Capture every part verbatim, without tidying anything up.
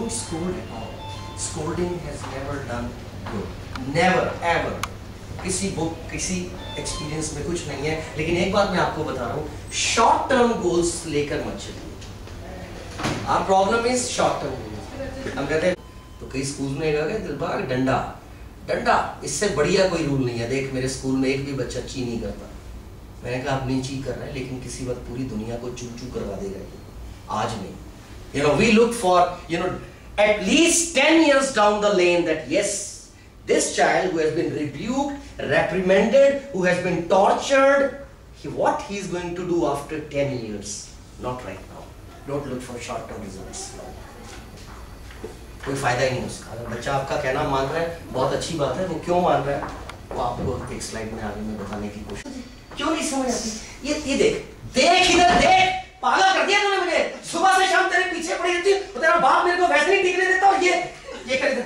don't scold at all. Scolding has never done good. Never ever. किसी book किसी experience में कुछ नहीं है, लेकिन एक बात मैं आपको बता रहा हूँ, शॉर्ट टर्म गोल्स लेकर मत चलिए। Our problem is short term goals. हम कहते हैं तो कई स्कूल में लगा दिलबाग डंडा डंडा, इससे बढ़िया कोई रूल नहीं है। देख मेरे स्कूल में एक भी बच्चा ची नहीं करता। मैंने कहा आप नहीं ची कर रहे हैं, लेकिन किसी वक्त पूरी दुनिया को चू चू करवा देगा। आज नहीं, you know we look for you know at least ten years down the lane that yes, this child who has been rebuked, reprimanded, who has been tortured, he, what he is going to do after ten years, not right now. Don't look for short term results. कोई फायदा ही नहीं उसका। अगर बच्चा आपका कहना मान रहा है बहुत अच्छी बात है, वो क्यों मान रहा है वो आपको एक स्लाइड में आगे में बताने की कोशिश। क्यों नहीं समझ आती? ये ये देख देख इधर देख, पागल कर दिया तूने मुझे। सुबह से शाम तेरे पीछे पड़ी रहती हूँ, तेरा बाप मेरे को वैसे नहीं टिकने देता, और ये ये कर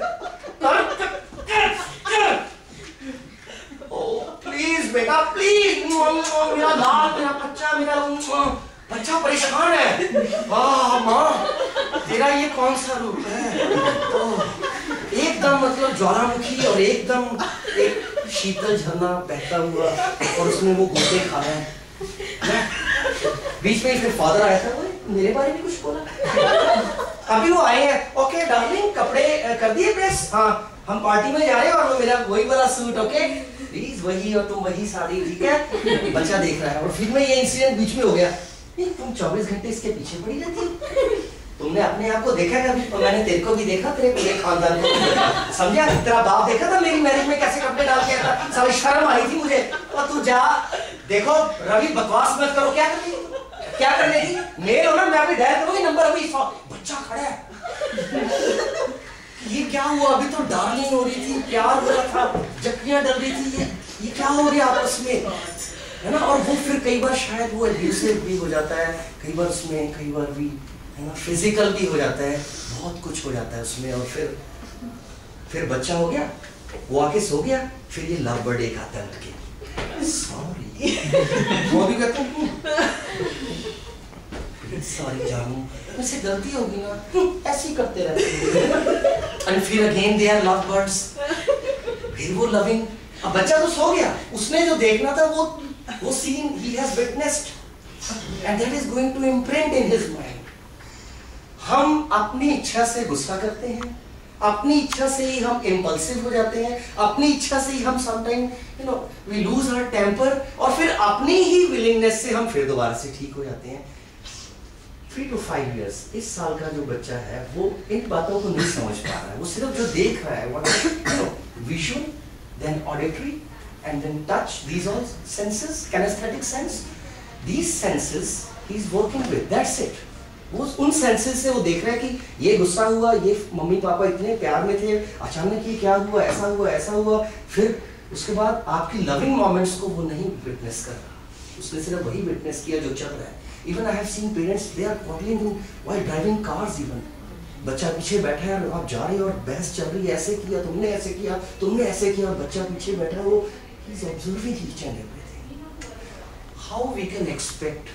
कर ओ प्लीज बेटा प्लीज, मेरा लाल मेरा बच्चा मेरा बच्चा परेशान है। वाह माँ तेरा ये कौन सा रूप है? एकदम मतलब ज्वालामुखी और एकदम एक शीतल झरना बहता हुआ, और उसमें वो गोते खा रहा है। बीच में इसमें फादर आया था, वो मेरे बारे में कुछ बोला। अभी वो आए हैं, ओके डार्लिंग कपड़े कर दिए प्रेस? हाँ हम पार्टी में जा रहे हैं और वो मेरा वही वाला सूट, ओके प्लीज वही, और तुम वही साड़ी, ठीक है? बच्चा देख रहा है, और फिर में ये इंसिडेंट बीच में हो गया। तुम चौबीस घंटे इसके पीछे पड़ी रहती हो, तुमने अपने आप को देखा कभी? तो मैंने तेरे को भी देखा, तेरे पूरे खानदान को समझा। तेरा बाप देखा था मेरी मैरिज में कैसे कपड़े डाल के आता, सारी शर्म आई थी मुझे। और तू जा देखो रवि बकवास मत करो। क्या करनी क्या करने की? मेल हो ना, मैं अभी डायल करूंगी नंबर, अभी बच्चा खड़ा है। ये क्या हुआ? अभी तो डार्लिंग हो रही थी, प्यार हो रहा था, जख्मियां डल रही थी, ये ये क्या हो रहा है आपस में, है ना? और वो फिर कई बार शायद वो एब्यूसिव भी हो जाता है, कई बार उसमें कई बार भी है ना फिजिकल भी हो जाता है, बहुत कुछ हो जाता है उसमें। और फिर फिर बच्चा हो गया, वो आके सो गया, फिर ये लव बर्ड एक आता है उठ के, सॉरी वो भी कहता हूँ सॉरी जानू, मुझसे गलती होगी ना, ऐसे ही करते रहते हैं। एंड फिर again they are love birds, फिर वो लविंग। अब बच्चा तो सो गया, उसने जो देखना था वो वो scene he has witnessed and that is going to imprint in his mind. हम अपनी इच्छा से गुस्सा करते हैं, अपनी इच्छा से ही हम इम्पल्सिव हो जाते हैं, अपनी इच्छा से ही हम sometime you know we lose our temper, और फिर अपनी ही विलिंगनेस से हम फिर दोबारा से ठीक हो जाते हैं। थ्री टू फाइव इयर्स, इस साल का जो बच्चा है वो इन बातों को नहीं समझ पा रहा है, वो सिर्फ जो देख रहा है वो visual, then auditory and then touch, these all senses, kinesthetic sense, these senses he is working with, that's it. वो उन सेंसेस से वो देख रहा है कि ये गुस्सा हुआ, ये मम्मी पापा इतने प्यार में थे, अचानक ये क्या हुआ, ऐसा हुआ ऐसा हुआ। फिर उसके बाद आपकी लविंग मोमेंट्स को वो नहीं विटनेस कर रहा, उसने सिर्फ वही विटनेस किया जो चल रहा है। Even I have seen parents they are quarrelling while driving cars, even बच्चा पीछे बैठा है और आप जा रहे हो और बहस चल रही है, ऐसे किया तुमने, ऐसे किया तुमने, ऐसे किया, और बच्चा पीछे बैठा है, वो he is observing each and everything. How we can expect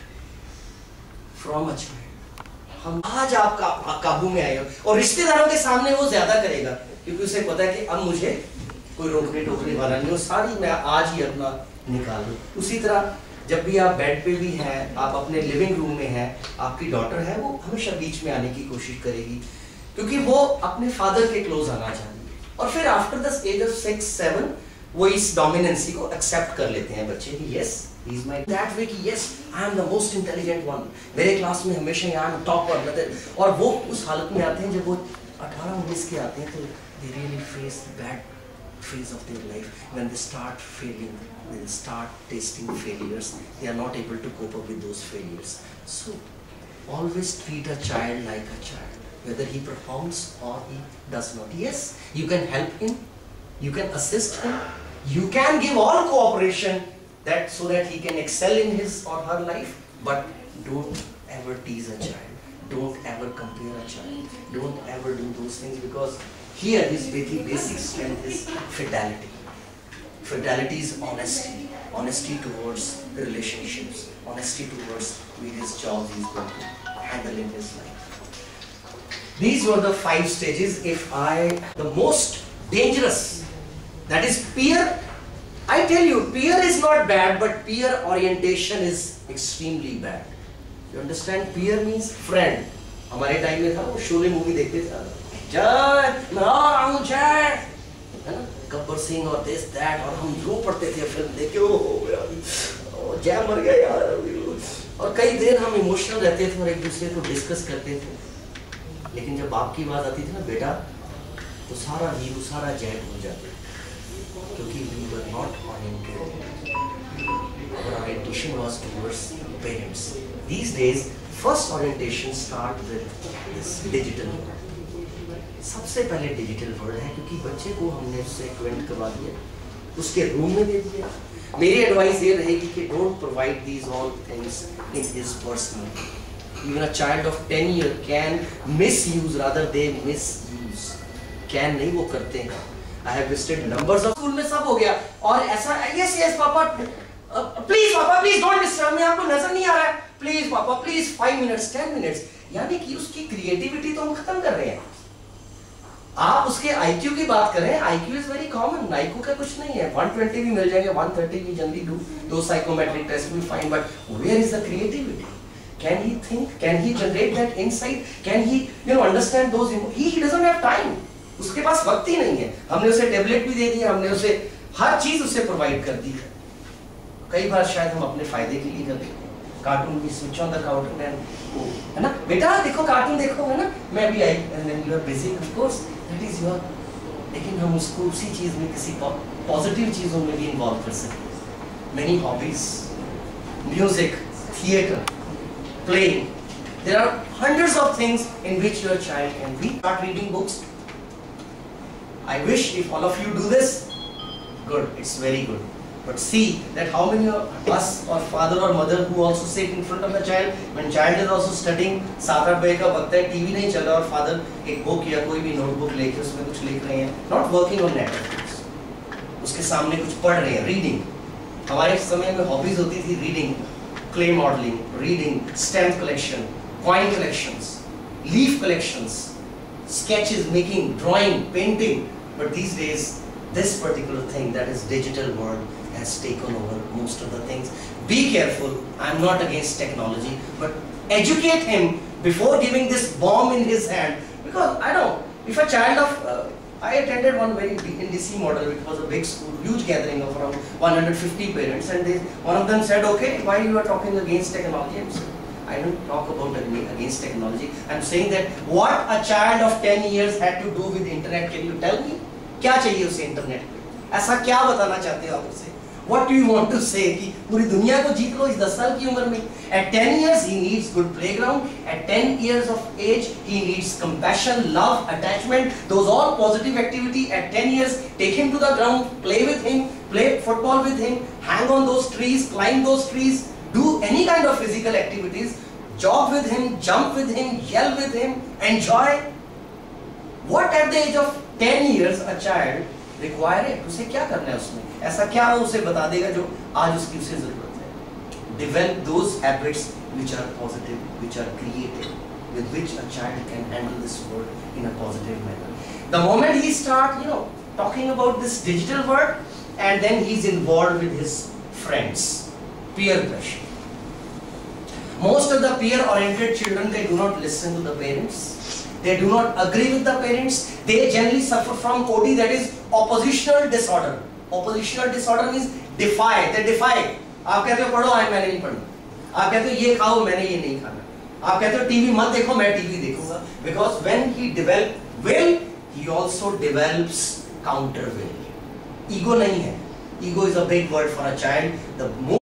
from a child, हम आज आप का, काबू में आए हो, और रिश्तेदारों के सामने वो ज्यादा करेगा क्योंकि उसे पता है कि अब मुझे कोई रोकने टोकने वाला नहीं हो, सारी मैं आज ही अपना निकाल दूं। उसी तरह जब भी आप बेड पे भी हैं, आप अपने लिविंग रूम में हैं, आपकी डॉटर है वो हमेशा बीच में आने की कोशिश करेगी क्योंकि वो अपने फादर के क्लोज आना चाहती है। और फिर after the age of six seven वो इस डोमिनेंसी को एक्सेप्ट कर लेते हैं बच्चे कि yes he is my that way कि yes I am the most intelligent one, मेरे क्लास में हमेशा I am topper। और वो उस हालत में आते हैं जब वो अठारह उन्नीस के आते हैं तो they really face the bad phase of their life when they start failing, when they start tasting failures, they are not able to cope up with those failures. So always treat a child like a child, whether he performs or he does not. Yes, you can help him, you can assist him, you can give all cooperation that so that he can excel in his or her life, but don't ever tease a child, don't ever compare a child, don't ever do those things, because here his basic basic strength is fidelity. Fidelity is honesty, honesty towards relationships, honesty towards various jobs he's going to handle in his life. These were the five stages. If I, the most dangerous, that is peer. I tell you, peer is not bad, but peer orientation is extremely bad. You understand? Peer means friend. हमारे time में था वो Sholay movie देखते थे, जय मैं आ रहा हूँ जय, है ना, गब्बर सिंह और दिस दैट, और हम रो पड़ते थे फिल्म देख के, ओ यार जय मर गया यार, और कई देर हम इमोशनल रहते थे और एक दूसरे को डिस्कस करते थे। लेकिन जब बाप की बात आती थी ना बेटा, तो सारा हीरो सारा जय हो जाते, क्योंकि we were not oriented. Our orientation was towards parents. These days, first orientation start with this digital world. सबसे पहले डिजिटल वर्ल्ड है, क्योंकि बच्चे को हमने उससे एक्वेंट करवा दिया, उसके रूम में दे दिया। मेरी एडवाइस ये रहेगी कि don't provide these all things in his personal. Even a child of ten years can misuse, rather they misuse. Can नहीं, वो करते हैं। I have visited numbers of school में सब हो गया, और ऐसा yes yes पापा प्लीज पापा प्लीज डोंट डिस्टर्ब मी, आपको नजर नहीं आ रहा है, प्लीज पापा please five minutes ten minutes, यानी कि उसकी क्रिएटिविटी तो हम खत्म कर रहे हैं। आप उसके आईक्यू की बात करें, IQ is very common, IQ का कुछ नहीं है, वन ट्वेंटी भी मिल जाएंगे, वन थर्टी भी जनरली डू दो साइकोमेट्रिक टेस्ट भी fine, but where is the creativity? Can he think? Can he generate that insight? Can he, you know, understand those? He, he doesn't have time. उसके पास वक्त ही नहीं है। हमने उसे tablet भी दे दिया, हमने उसे हर चीज उसे प्रोवाइड कर दी है। कई बार शायद हम अपने फायदे के लिए करते हैं। कार्टून की switch on the cartoon and, है ना बेटा देखो कार्टून देखो, है ना, मैं भी आई, and then you are busy, of course that is your, लेकिन हम उसको उसी चीज में किसी पॉजिटिव चीजों में भी इन्वॉल्व कर सकते हैं। Many hobbies, music, theatre, playing. There are hundreds of things in which your child can be. Start reading books. I wish if all of you do this, good, it's very good. But see that how many of us or father or mother who also sit in front of the child when child is also studying, सात आठ बजे का वक्त है, TV नहीं चल रहा और फादर एक बुक या कोई भी नोटबुक लेके उसमें कुछ लिख रहे हैं, not working on net, उसके सामने कुछ पढ़ रहे हैं, reading। हमारे समय में हॉबीज होती थी reading, clay modeling, reading, stamp collection, coin collections, leaf collections, sketches, making, drawing, painting. But these days, this particular thing that is digital world has taken over most of the things. Be careful. I'm not against technology, but educate him before giving this bomb in his hand. Because I know, if a child of uh, I attended one very big in D C model, which was a big school, huge gathering of around one hundred fifty parents, and they, one of them said, okay, why you are talking against technology? I'm saying, I don't talk about against technology. I'm saying that what a child of ten years had to do with internet, can you tell me? क्या चाहिए उसे internet पे? ऐसा क्या बताना चाहते हो आप उसे? What do you want to say कि पूरी दुनिया को जीत लो इस दस साल की उम्र में? At ten years he needs good playground. At ten years of age he needs compassion, love, attachment. Those all positive activity. At ten years take him to the ground, play with him, play football with him, hang on those trees, climb those trees, do any kind of physical activities, jog with him, jump with him, yell with him, enjoy. What at the age of ten years a child require it? उसे क्या करना है उसमें? ऐसा क्या वो उसे बता देगा जो आज उसकी उसे जरूरत है? Develop those habits which are positive, which are creative, with which a child can handle this world in a positive manner. The moment he start, you know, talking about this digital world, and then he's involved with his friends, peer pressure. Most of the peer-oriented children, they do not listen to the parents. They do not agree with the parents. They generally suffer from O D, that is oppositional disorder. Oppositional disorder means defy. They defy. आप कहते हो पढ़ो, आए मैंने नहीं पढ़ना। आप कहते हो ये खाओ, मैंने ये नहीं खाना। आप कहते हो टीवी मत देखो, मैं टीवी देखूंगा। Because when he develop will, he also develops counter will. Ego नहीं है. Ego is a big word for a child. The more